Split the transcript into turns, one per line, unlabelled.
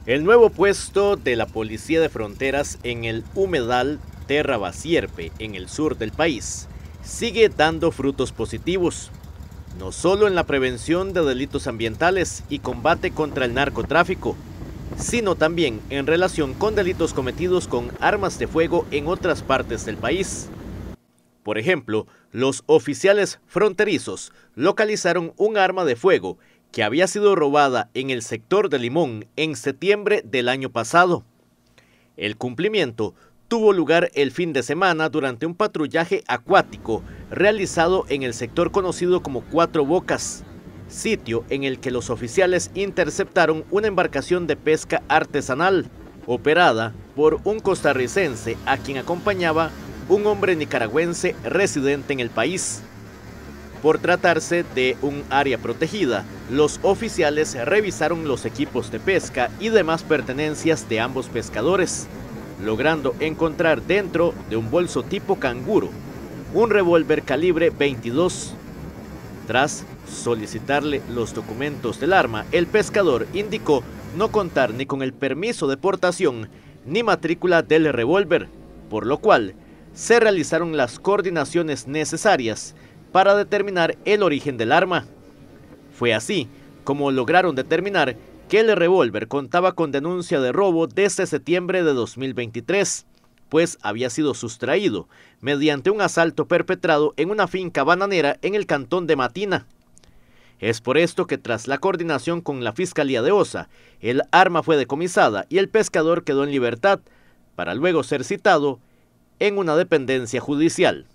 El nuevo puesto de la Policía de Fronteras en el humedal Terra Basierpe, en el sur del país, sigue dando frutos positivos, no solo en la prevención de delitos ambientales y combate contra el narcotráfico, sino también en relación con delitos cometidos con armas de fuego en otras partes del país. Por ejemplo, los oficiales fronterizos localizaron un arma de fuego que había sido robada en el sector de Limón en septiembre del año pasado. El cumplimiento tuvo lugar el fin de semana durante un patrullaje acuático realizado en el sector conocido como Cuatro Bocas, sitio en el que los oficiales interceptaron una embarcación de pesca artesanal operada por un costarricense a quien acompañaba un hombre nicaragüense residente en el país. Por tratarse de un área protegida, los oficiales revisaron los equipos de pesca y demás pertenencias de ambos pescadores, logrando encontrar dentro de un bolso tipo canguro un revólver calibre 22. Tras solicitarle los documentos del arma, el pescador indicó no contar ni con el permiso de portación ni matrícula del revólver, por lo cual se realizaron las coordinaciones necesarias para determinar el origen del arma. Fue así como lograron determinar que el revólver contaba con denuncia de robo desde septiembre de 2023, pues había sido sustraído mediante un asalto perpetrado en una finca bananera en el cantón de Matina. Es por esto que tras la coordinación con la Fiscalía de Osa, el arma fue decomisada y el pescador quedó en libertad, para luego ser citado en una dependencia judicial.